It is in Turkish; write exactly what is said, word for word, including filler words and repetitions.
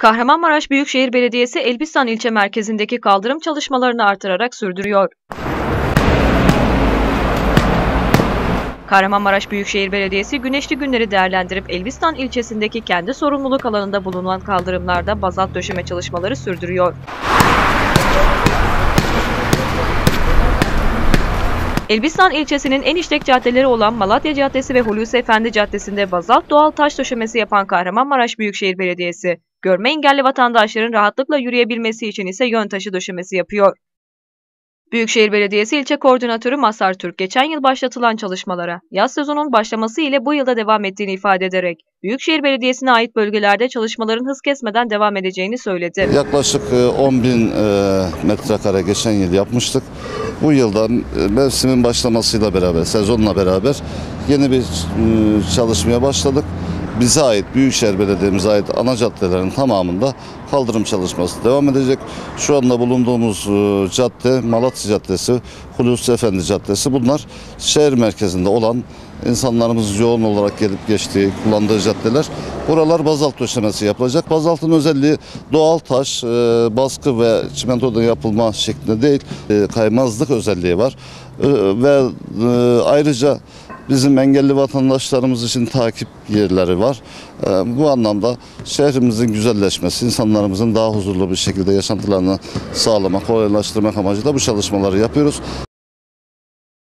Kahramanmaraş Büyükşehir Belediyesi Elbistan ilçe merkezindeki kaldırım çalışmalarını artırarak sürdürüyor. Kahramanmaraş Büyükşehir Belediyesi güneşli günleri değerlendirip Elbistan ilçesindeki kendi sorumluluk alanında bulunan kaldırımlarda bazalt döşeme çalışmaları sürdürüyor. Elbistan ilçesinin en işlek caddeleri olan Malatya Caddesi ve Hulusi Efendi Caddesi'nde bazalt doğal taş döşemesi yapan Kahramanmaraş Büyükşehir Belediyesi, görme engelli vatandaşların rahatlıkla yürüyebilmesi için ise yön taşı döşemesi yapıyor. Büyükşehir Belediyesi İlçe Koordinatörü Mazhar Türk, geçen yıl başlatılan çalışmalara yaz sezonunun başlaması ile bu yılda devam ettiğini ifade ederek, Büyükşehir Belediyesi'ne ait bölgelerde çalışmaların hız kesmeden devam edeceğini söyledi. Yaklaşık on bin metrekare geçen yıl yapmıştık. Bu yılda mevsimin başlamasıyla beraber, sezonla beraber yeni bir çalışmaya başladık. Bize ait, Büyükşehir Belediye'mize ait ana caddelerin tamamında kaldırım çalışması devam edecek. Şu anda bulunduğumuz cadde Malatya Caddesi, Hulusi Efendi Caddesi. Bunlar şehir merkezinde olan, insanlarımız yoğun olarak gelip geçtiği, kullandığı caddeler. Buralar bazalt döşemesi yapılacak. Bazaltın özelliği doğal taş, baskı ve çimentodan yapılma şeklinde değil, kaymazlık özelliği var. Ve ayrıca bizim engelli vatandaşlarımız için takip yerleri var. Bu anlamda şehrimizin güzelleşmesi, insanlarımızın daha huzurlu bir şekilde yaşantılarını sağlamak, kolaylaştırmak amacıyla bu çalışmaları yapıyoruz.